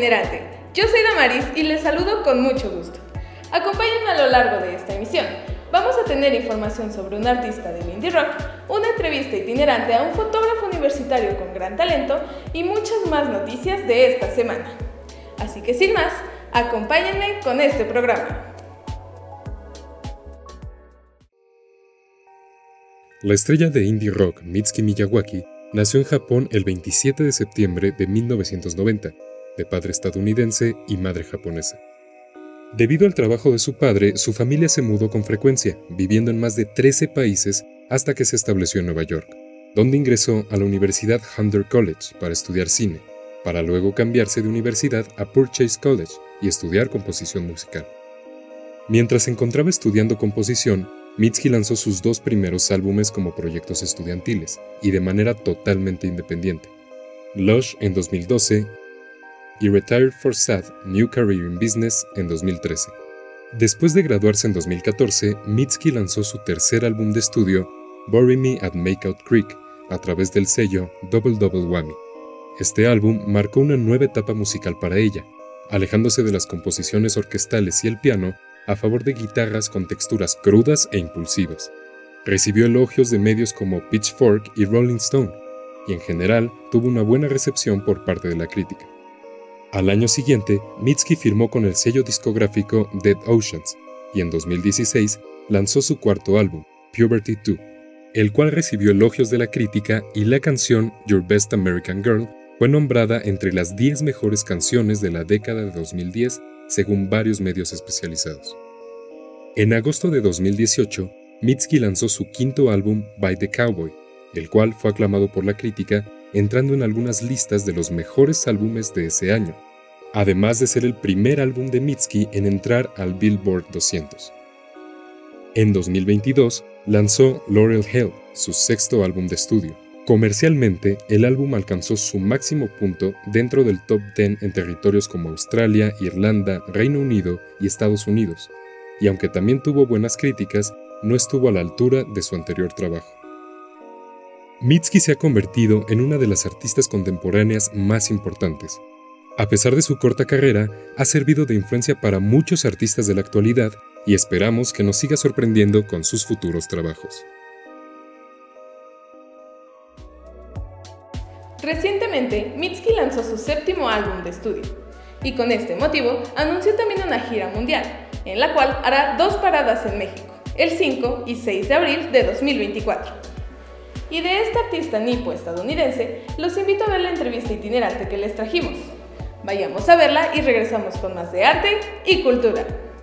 itinerante. Yo soy Damaris y les saludo con mucho gusto. Acompáñenme a lo largo de esta emisión. Vamos a tener información sobre un artista del indie rock, una entrevista itinerante a un fotógrafo universitario con gran talento y muchas más noticias de esta semana. Así que sin más, acompáñenme con este programa. La estrella de indie rock Mitsuki Miyawaki nació en Japón el 27 de septiembre de 1990, de padre estadounidense y madre japonesa. Debido al trabajo de su padre, su familia se mudó con frecuencia, viviendo en más de 13 países hasta que se estableció en Nueva York, donde ingresó a la Universidad Hunter College para estudiar cine, para luego cambiarse de universidad a Purchase College y estudiar composición musical. Mientras se encontraba estudiando composición, Mitsuki lanzó sus dos primeros álbumes como proyectos estudiantiles y de manera totalmente independiente, Lush en 2012 y Retired for Sad, New Career in Business en 2013. Después de graduarse en 2014, Mitsuki lanzó su tercer álbum de estudio, Bury Me at Makeout Creek, a través del sello Double Double Whammy. Este álbum marcó una nueva etapa musical para ella, alejándose de las composiciones orquestales y el piano a favor de guitarras con texturas crudas e impulsivas. Recibió elogios de medios como Pitchfork y Rolling Stone, y en general tuvo una buena recepción por parte de la crítica. Al año siguiente, Mitsuki firmó con el sello discográfico Dead Oceans, y en 2016 lanzó su cuarto álbum, Puberty 2, el cual recibió elogios de la crítica y la canción Your Best American Girl fue nombrada entre las 10 mejores canciones de la década de 2010 según varios medios especializados. En agosto de 2018, Mitsuki lanzó su quinto álbum, By the Cowboy, el cual fue aclamado por la crítica, entrando en algunas listas de los mejores álbumes de ese año, además de ser el primer álbum de Mitsuki en entrar al Billboard 200. En 2022, lanzó Laurel Hill, su sexto álbum de estudio. Comercialmente, el álbum alcanzó su máximo punto dentro del top 10 en territorios como Australia, Irlanda, Reino Unido y Estados Unidos, y aunque también tuvo buenas críticas, no estuvo a la altura de su anterior trabajo. Mitsuki se ha convertido en una de las artistas contemporáneas más importantes. A pesar de su corta carrera, ha servido de influencia para muchos artistas de la actualidad y esperamos que nos siga sorprendiendo con sus futuros trabajos. Recientemente, Mitsuki lanzó su séptimo álbum de estudio, y con este motivo anunció también una gira mundial, en la cual hará 2 paradas en México, el 5 y 6 de abril de 2024. Y de esta artista nipo-estadounidense, los invito a ver la entrevista itinerante que les trajimos. Vayamos a verla y regresamos con más de arte y cultura.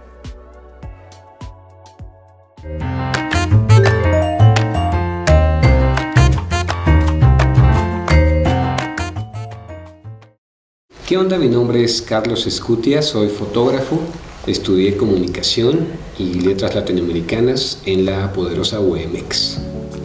¿Qué onda? Mi nombre es Carlos Escutia, soy fotógrafo, estudié comunicación y letras latinoamericanas en la poderosa UMX.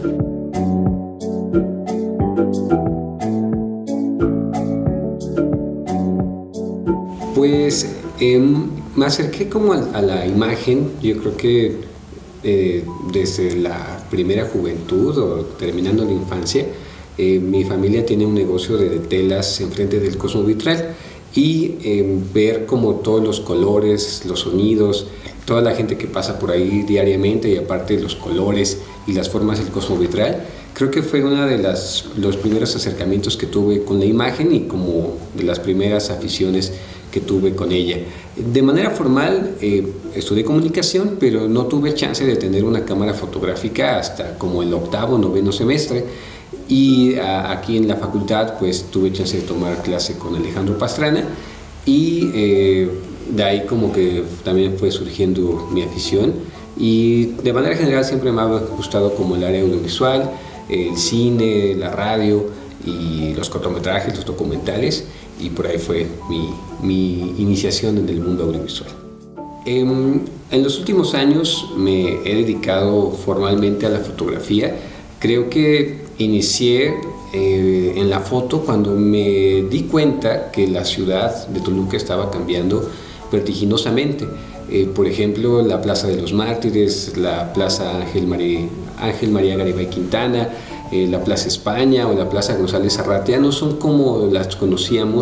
Pues me acerqué como a la imagen, yo creo que desde la primera juventud o terminando la infancia. Mi familia tiene un negocio de telas enfrente del Cosmo Vitral y ver como todos los colores, los sonidos, toda la gente que pasa por ahí diariamente y aparte los colores y las formas del Cosmo Vitral, creo que fue uno de los primeros acercamientos que tuve con la imagen y como de las primeras aficiones que tuve con ella. De manera formal estudié comunicación, pero no tuve chance de tener una cámara fotográfica hasta como el 8º, 9º semestre. Y aquí en la facultad pues tuve chance de tomar clase con Alejandro Pastrana y de ahí como que también fue surgiendo mi afición y de manera general siempre me ha gustado como el área audiovisual, el cine, la radio y los cortometrajes, los documentales y por ahí fue mi iniciación en el mundo audiovisual. En los últimos años me he dedicado formalmente a la fotografía. Creo que inicié en la foto cuando me di cuenta que la ciudad de Toluca estaba cambiando vertiginosamente. Por ejemplo, la Plaza de los Mártires, la Plaza Ángel María Garibay Quintana, la Plaza España o la Plaza González Arratia no son como las conocíamos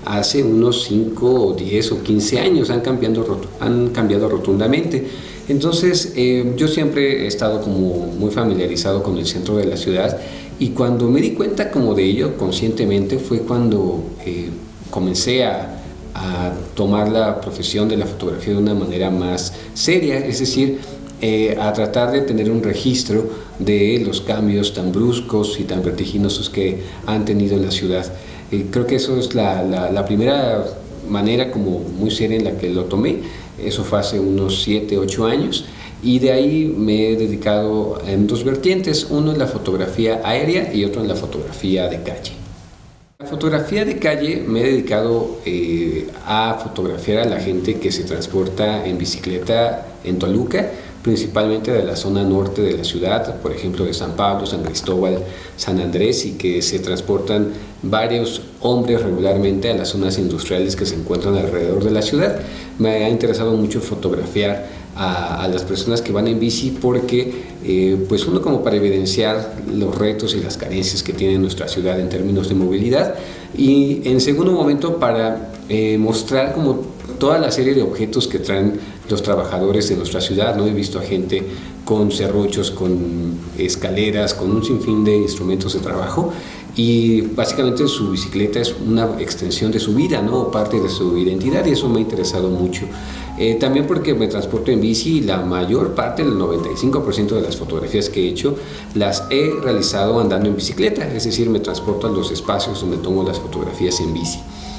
hace unos 5 o 10 o 15 años, han cambiado rotundamente. Entonces yo siempre he estado como muy familiarizado con el centro de la ciudad, y cuando me di cuenta como de ello conscientemente fue cuando comencé a tomar la profesión de la fotografía de una manera más seria, es decir, a tratar de tener un registro de los cambios tan bruscos y tan vertiginosos que han tenido en la ciudad. Creo que eso es la primera manera como muy seria en la que lo tomé. Eso fue hace unos 7, 8 años, y de ahí me he dedicado en dos vertientes, uno en la fotografía aérea y otro en la fotografía de calle. La fotografía de calle me he dedicado a fotografiar a la gente que se transporta en bicicleta en Toluca, principalmente de la zona norte de la ciudad, por ejemplo de San Pablo, San Cristóbal, San Andrés, y que se transportan varios hombres regularmente a las zonas industriales que se encuentran alrededor de la ciudad. Me ha interesado mucho fotografiar a las personas que van en bici porque pues uno, como para evidenciar los retos y las carencias que tiene nuestra ciudad en términos de movilidad, y en segundo momento para mostrar como toda la serie de objetos que traen los trabajadores de nuestra ciudad, ¿no? He visto a gente con serruchos, con escaleras, con un sinfín de instrumentos de trabajo, y básicamente su bicicleta es una extensión de su vida, ¿no? Parte de su identidad, y eso me ha interesado mucho. También porque me transporto en bici, y la mayor parte, el 95% de las fotografías que he hecho las he realizado andando en bicicleta, es decir, me transporto a los espacios donde tomo las fotografías en bici.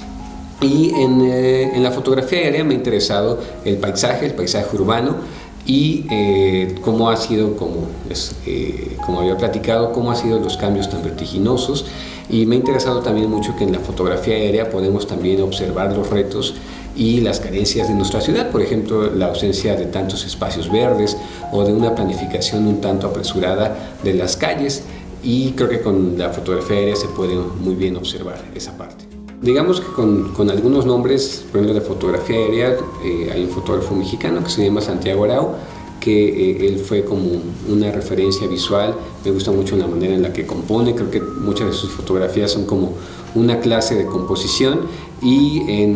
Y en la fotografía aérea me ha interesado el paisaje urbano, y cómo ha sido, como había platicado, cómo han sido los cambios tan vertiginosos. Y me ha interesado también mucho que en la fotografía aérea podemos también observar los retos y las carencias de nuestra ciudad, por ejemplo, la ausencia de tantos espacios verdes o de una planificación un tanto apresurada de las calles, y creo que con la fotografía aérea se puede muy bien observar esa parte. Digamos que con algunos nombres, por ejemplo, de fotografía aérea, hay un fotógrafo mexicano que se llama Santiago Arau, que él fue como una referencia visual. Me gusta mucho la manera en la que compone, creo que muchas de sus fotografías son como una clase de composición, y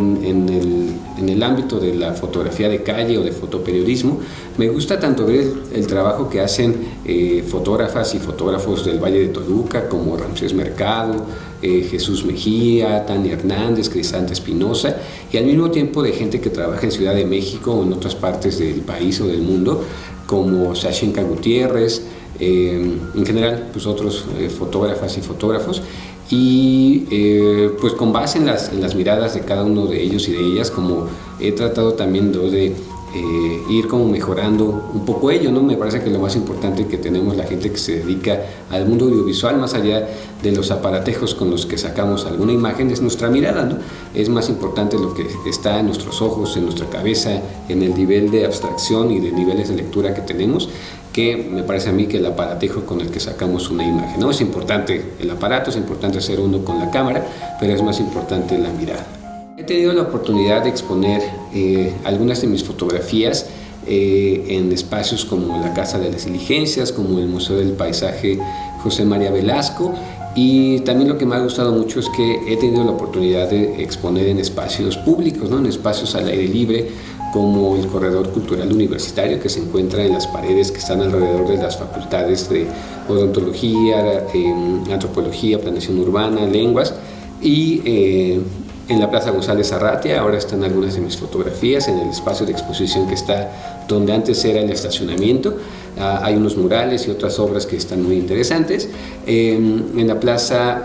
en el ámbito de la fotografía de calle o de fotoperiodismo, me gusta tanto ver el trabajo que hacen fotógrafas y fotógrafos del Valle de Toluca, como Ramsés Mercado, Jesús Mejía, Tania Hernández, Crisanta Espinosa, y al mismo tiempo de gente que trabaja en Ciudad de México o en otras partes del país o del mundo, como Sashenka Gutiérrez, en general pues otros fotógrafas y fotógrafos. Y pues con base en las miradas de cada uno de ellos y de ellas, como he tratado también de ir como mejorando un poco ello, ¿no? Me parece que lo más importante que tenemos la gente que se dedica al mundo audiovisual, más allá de los aparatejos con los que sacamos alguna imagen, es nuestra mirada, ¿no? Es más importante lo que está en nuestros ojos, en nuestra cabeza, en el nivel de abstracción y de niveles de lectura que tenemos, que me parece a mí que el aparatejo con el que sacamos una imagen, ¿no? Es importante el aparato, es importante hacer uno con la cámara, pero es más importante la mirada. He tenido la oportunidad de exponer algunas de mis fotografías en espacios como la Casa de las Diligencias, como el Museo del Paisaje José María Velasco, y también lo que me ha gustado mucho es que he tenido la oportunidad de exponer en espacios públicos, ¿no? En espacios al aire libre, como el Corredor Cultural Universitario, que se encuentra en las paredes que están alrededor de las facultades de odontología, antropología, planeación urbana, lenguas, y en la Plaza González Arratia ahora están algunas de mis fotografías en el espacio de exposición que está donde antes era el estacionamiento. Hay unos murales y otras obras que están muy interesantes. En la plaza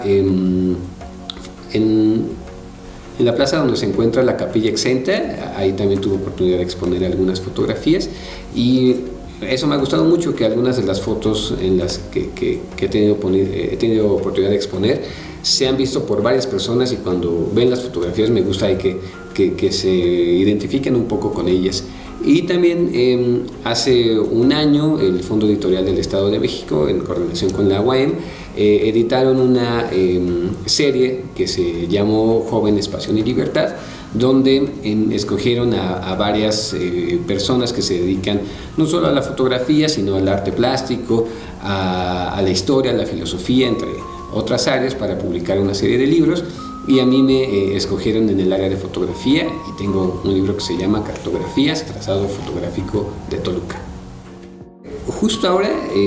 en la plaza donde se encuentra la Capilla Exenta, ahí también tuve oportunidad de exponer algunas fotografías, y eso me ha gustado mucho, que algunas de las fotos en las que he tenido oportunidad de exponer se han visto por varias personas, y cuando ven las fotografías me gusta que se identifiquen un poco con ellas. Y también hace un año el Fondo Editorial del Estado de México, en coordinación con la UAM, editaron una serie que se llamó Jóvenes, Pasión y Libertad, donde escogieron a varias personas que se dedican no solo a la fotografía, sino al arte plástico, a la historia, a la filosofía, entre otras áreas, para publicar una serie de libros. y a mí me escogieron en el área de fotografía y tengo un libro que se llama Cartografías, trazado fotográfico de Toluca. Justo ahora,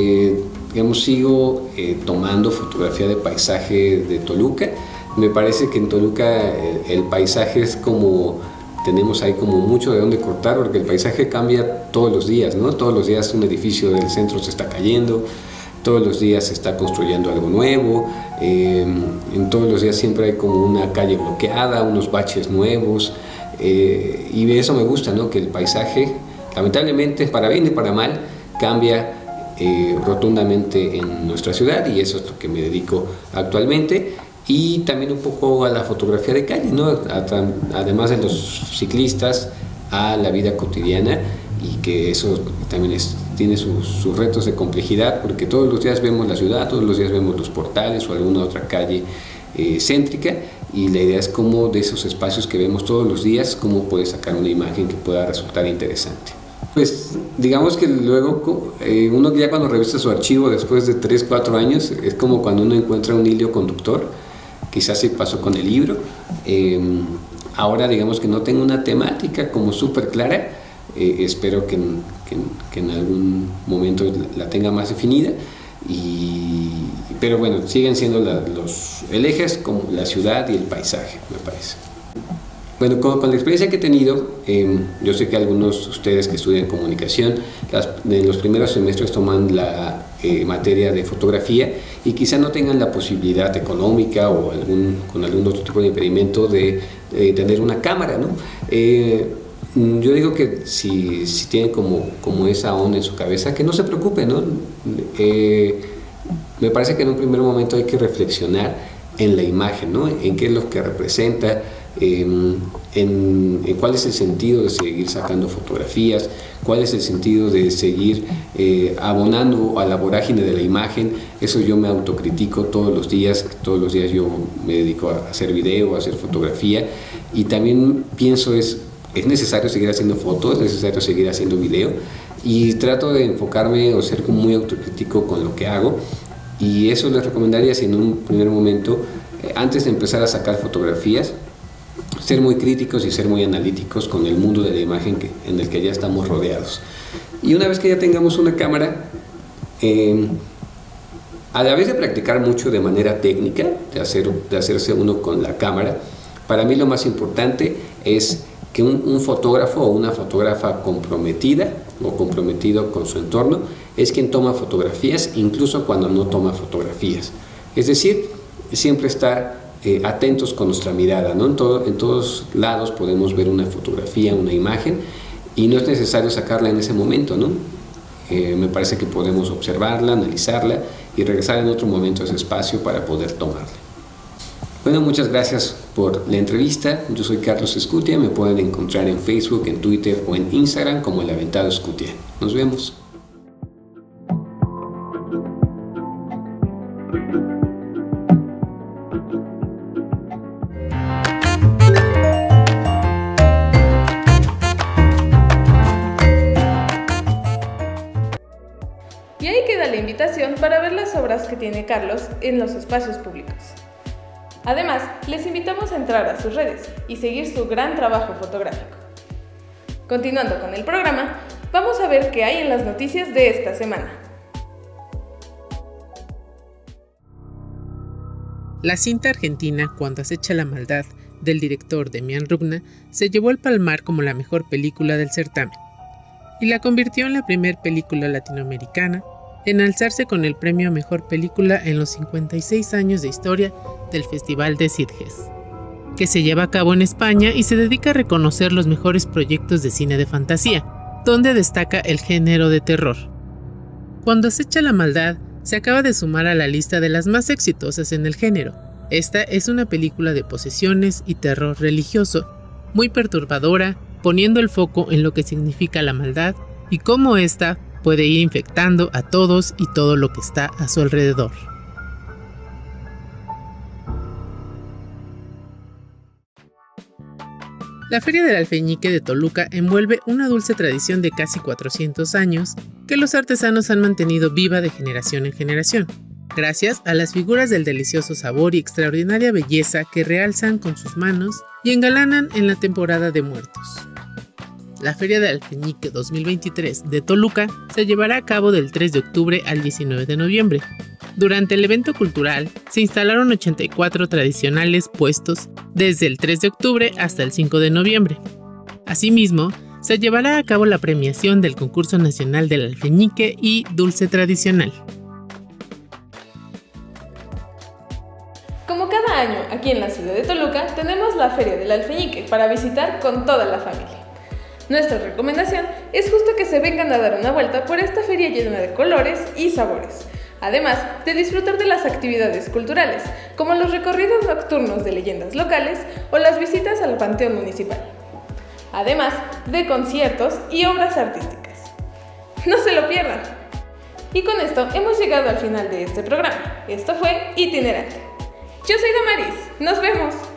sigo tomando fotografía de paisaje de Toluca. Me parece que en Toluca el paisaje es tenemos ahí como mucho de dónde cortar, porque el paisaje cambia todos los días, ¿no? Todos los días un edificio del centro se está cayendo, todos los días se está construyendo algo nuevo, en todos los días siempre hay como una calle bloqueada, unos baches nuevos, y eso me gusta, ¿no? Que el paisaje, lamentablemente, para bien y para mal, cambia rotundamente en nuestra ciudad, y eso es lo que me dedico actualmente. Y también un poco a la fotografía de calle, ¿no? Además de los ciclistas, a la vida cotidiana, y que eso también tiene sus retos de complejidad, porque todos los días vemos la ciudad, todos los días vemos los portales o alguna otra calle céntrica, y la idea es cómo de esos espacios que vemos todos los días, cómo puede sacar una imagen que pueda resultar interesante. Pues digamos que luego uno ya cuando revisa su archivo después de 3, 4 años, es como cuando uno encuentra un hilo conductor. Quizás sí pasó con el libro. Ahora digamos que no tengo una temática como súper clara. Espero que en algún momento la tenga más definida. Pero bueno, siguen siendo el eje es como la ciudad y el paisaje, me parece. Bueno, con la experiencia que he tenido, yo sé que algunos de ustedes que estudian comunicación, en los primeros semestres toman la materia de fotografía y quizá no tengan la posibilidad económica o con algún otro tipo de impedimento de tener una cámara, ¿no? Yo digo que si tienen como esa onda en su cabeza, que no se preocupen, ¿no? Me parece que en un primer momento hay que reflexionar en la imagen, ¿no? En qué es lo que representa, en cuál es el sentido de seguir sacando fotografías, cuál es el sentido de seguir abonando a la vorágine de la imagen. Eso yo me autocritico todos los días yo me dedico a hacer video, a hacer fotografía, y también pienso es necesario seguir haciendo fotos, es necesario seguir haciendo video, y trato de enfocarme o ser muy autocrítico con lo que hago, y eso les recomendaría si en un primer momento, antes de empezar a sacar fotografías, ser muy críticos y ser muy analíticos con el mundo de la imagen en el que ya estamos rodeados. Y una vez que ya tengamos una cámara, a la vez de practicar mucho de manera técnica, de hacerse uno con la cámara, para mí lo más importante es que un fotógrafo o una fotógrafa comprometida o comprometido con su entorno es quien toma fotografías, incluso cuando no toma fotografías. Es decir, siempre estar atentos con nuestra mirada, ¿no? En todos lados podemos ver una fotografía, una imagen, y no es necesario sacarla en ese momento, ¿no? Me parece que podemos observarla, analizarla y regresar en otro momento a ese espacio para poder tomarla. Bueno, muchas gracias por la entrevista. Yo soy Carlos Escutia, me pueden encontrar en Facebook, en Twitter o en Instagram como El Aventado Escutia. Nos vemos. Y ahí queda la invitación para ver las obras que tiene Carlos en los espacios públicos. Además, les invitamos a entrar a sus redes y seguir su gran trabajo fotográfico. Continuando con el programa, vamos a ver qué hay en las noticias de esta semana. La cinta argentina Cuando acecha la maldad, del director Demián Rugna, se llevó el palmar como la mejor película del certamen y la convirtió en la primera película latinoamericana en alzarse con el premio a Mejor Película en los 56 años de historia del Festival de Sitges, que se lleva a cabo en España y se dedica a reconocer los mejores proyectos de cine de fantasía, donde destaca el género de terror. Cuando acecha la maldad se acaba de sumar a la lista de las más exitosas en el género. Esta es una película de posesiones y terror religioso, muy perturbadora, poniendo el foco en lo que significa la maldad y cómo ésta puede ir infectando a todos y todo lo que está a su alrededor. La Feria del Alfeñique de Toluca envuelve una dulce tradición de casi 400 años que los artesanos han mantenido viva de generación en generación. gracias a las figuras del delicioso sabor y extraordinaria belleza que realzan con sus manos y engalanan en la temporada de muertos. La Feria del Alfeñique 2023 de Toluca se llevará a cabo del 3 de octubre al 19 de noviembre. Durante el evento cultural se instalaron 84 tradicionales puestos desde el 3 de octubre hasta el 5 de noviembre. Asimismo, se llevará a cabo la premiación del Concurso Nacional del Alfeñique y Dulce Tradicional. Como cada año aquí en la ciudad de Toluca, tenemos la Feria del Alfeñique para visitar con toda la familia. Nuestra recomendación es justo que se vengan a dar una vuelta por esta feria llena de colores y sabores, además de disfrutar de las actividades culturales, como los recorridos nocturnos de leyendas locales o las visitas al Panteón Municipal, además de conciertos y obras artísticas. ¡No se lo pierdan! Y con esto hemos llegado al final de este programa. Esto fue Itinerante. Yo soy Damaris. ¡Nos vemos!